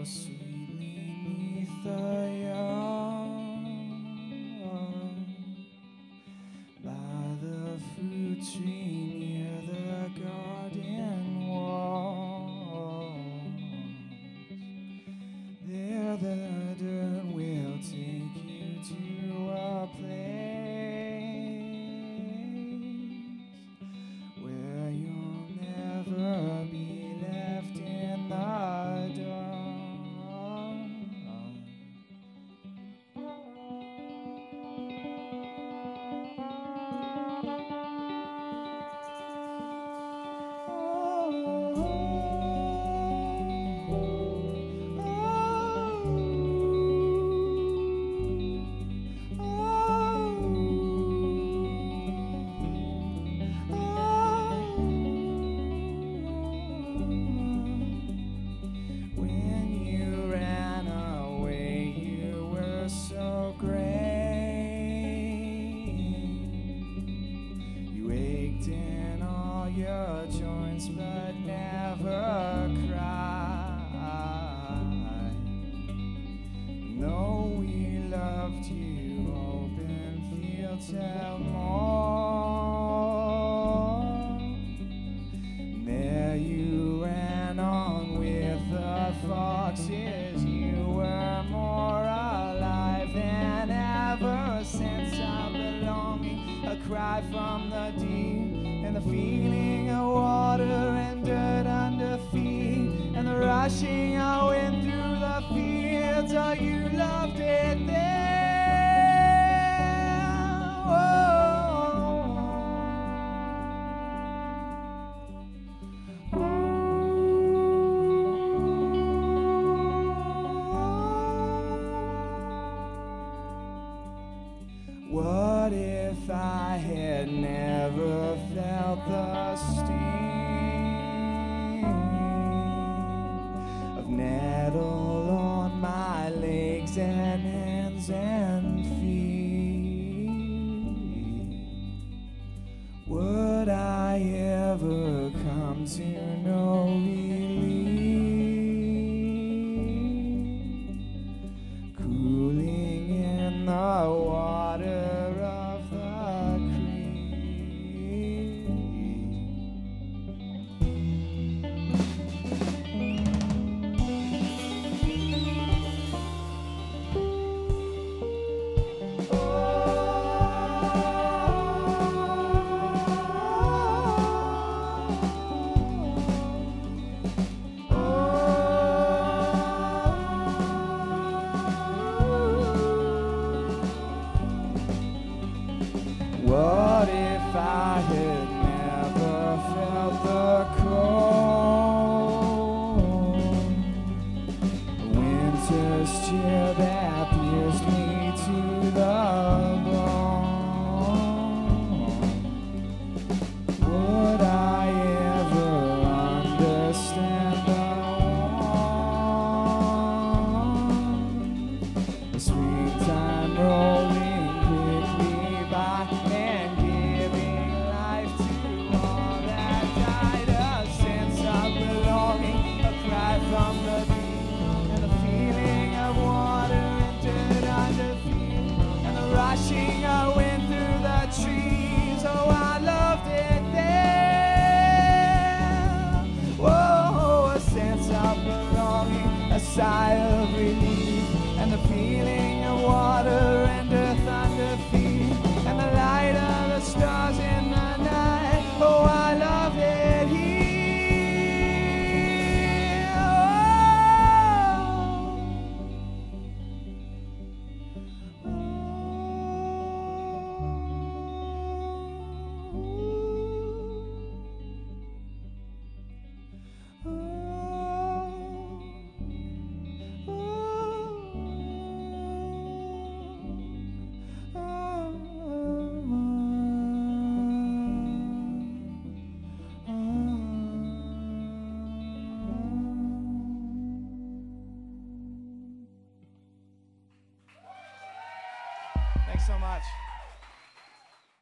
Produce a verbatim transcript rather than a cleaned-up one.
sweetly 'neath the young, by the fruit tree near the garden walls. There the dirt will take you to a place where you'll never be left in the dark. Your joints but never cried. No, we loved you, open fields have more. And there you ran on with the foxes. You were more alive than ever. Sense of belonging, a cry from the deep, and the feeling of water and dirt under feet, and the rushing of wind through the fields. Oh, you loved it there. Whoa. What if I had never felt the sting of nettle on my legs and hands and feet? Would I ever come to know relief, cooling in the water of the creek? What if I had never felt the cold, the winter's chill that pierced me to the bone? Would I ever understand the warmth, the springtime rolling quickly by, and giving life to all that died? A sense of belonging, a cry from the deep, and the feeling of water and dirt under feet, and the rushing of wind through the trees. Oh, I loved it there. Whoa, a sense of belonging, a sigh of relief, and the feeling of water and earth under feet, and the light of the stars in the night. Oh, I love it here. Thanks so much.